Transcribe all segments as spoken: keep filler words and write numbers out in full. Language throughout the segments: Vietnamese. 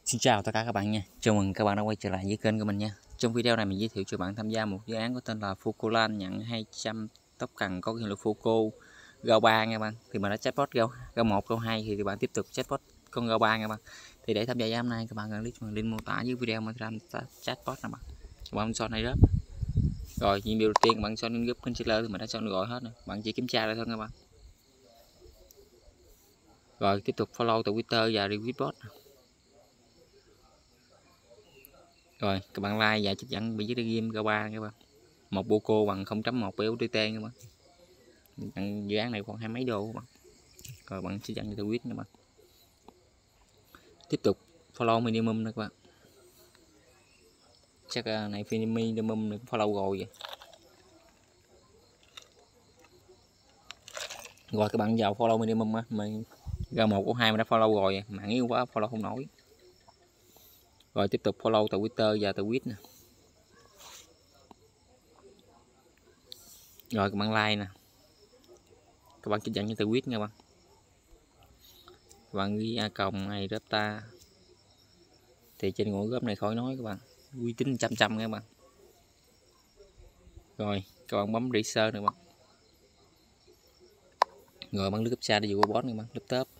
Xin chào tất cả các bạn nha. Chào mừng các bạn đã quay trở lại với kênh của mình nha. Trong video này mình giới thiệu cho bạn tham gia một dự án có tên là Focoland nhận hai trăm tóc cần có hiệu lực Foco Go ba nha bạn. Thì mình đã chatbot Go Go một Go hai thì bạn tiếp tục chatbot con Go ba nha bạn. Thì để tham gia hôm nay các bạn cần click vào link mô tả dưới video mình làm chatbot nè bạn. Các bạn chọn này rớp. Rồi nhiệm vụ đầu tiên các bạn chọn group controller thì mình đã chọn được gọi hết rồi. Bạn chỉ kiểm tra lại thôi các bạn. Rồi tiếp tục follow Twitter và retweet bot. Rồi các bạn like và chấp nhận bị dưới game Go ba các bạn. Một Poco bằng không chấm một bê u tê tê các bạn. Nhận dự án này khoảng hai mấy đô các bạn. Rồi bạn sẽ nhận cho tweet các bạn. Tiếp tục follow minimum nữa các bạn. Chắc này minimum được follow rồi vậy. Rồi các bạn vào follow minimum á, mình Go một của hai mà đã follow rồi, mạng yếu quá follow không nổi. Rồi tiếp tục follow Twitter và tweet nè. Rồi các bạn like nè. Các bạn chỉ dẫn cho tweet nha bạn. Các bạn ghi a còng này data. Thì trên ngõ group này khỏi nói các bạn. Uy tín trăm trăm nha các bạn. Rồi các bạn bấm research nè bạn. Rồi bấm lướt captcha để dụ bot nè bạn, laptop.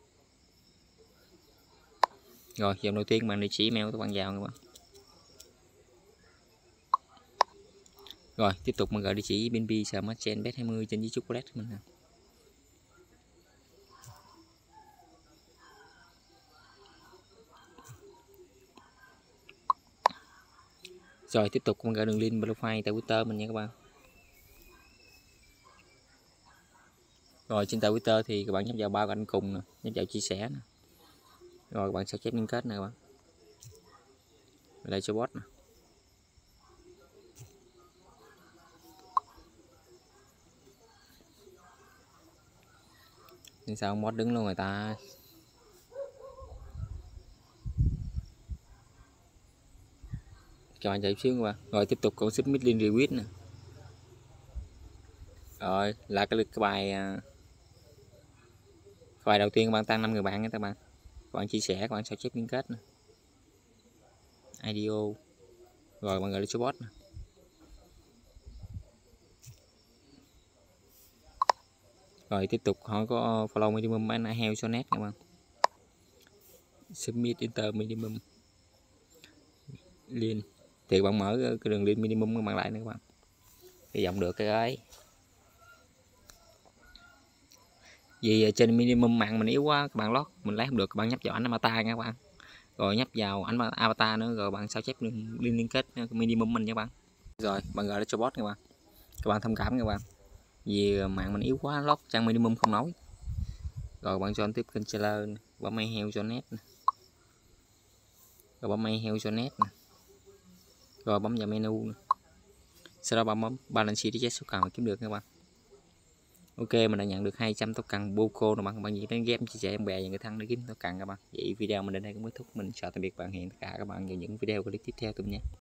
Rồi dòng đầu tiên bạn địa chỉ email các bạn vào các bạn. Rồi tiếp tục mình gọi địa chỉ bê en bê Smart Chain bet hai mươi trên với chocolate mình nè. Rồi tiếp tục mình gọi đường link profile tại Twitter mình nha các bạn. Rồi trên Twitter thì các bạn nhấp vào bao cạnh cùng nè, nhấp vào chia sẻ nè. Rồi các bạn sao chép liên kết nè các bạn. Đây cho bot nè. Nhưng sao bot đứng luôn người ta. Các bạn chạy xíu các bạn. Rồi tiếp tục còn submit link retweet nè. Rồi là cái cái bài cái bài đầu tiên các bạn tăng năm người bạn nha các bạn. Các bạn chia sẻ, các bạn sao chép liên kết nè. i đê ô. Rồi bạn gọi là cho bot nè. Rồi tiếp tục họ có follow minimum and heo cho net các bạn. Submit enter minimum link thì bạn mở cái đường link minimum các bạn lại nữa các bạn. Hy vọng được cái ấy. Vì trên minimum mạng mình yếu quá các bạn lót mình lấy không được, các bạn nhấp vào ảnh avatar nha các bạn. Rồi nhấp vào ảnh avatar nữa rồi bạn sao chép liên liên kết minimum mình nha các bạn. Rồi bạn gọi là cho bot các bạn. Các bạn thông cảm các bạn. Vì mạng mình yếu quá lót trang minimum không nổi. Rồi bạn chọn tiếp controller bấm may heo cho net nè. Rồi bấm may heo cho net nè. Rồi bấm vào menu nè. Sau đó bạn bấm balance để check số cần mà kiếm được các bạn. Ok mình đã nhận được hai trăm token Poco rồi bạn. Bạn gì đến game chia sẻ bạn bè và người thân để kiếm token các bạn. Vậy video mình đến đây cũng kết thúc. Mình chào tạm biệt bạn, hẹn tất cả các bạn vào những video clip tiếp theo tụi nhé.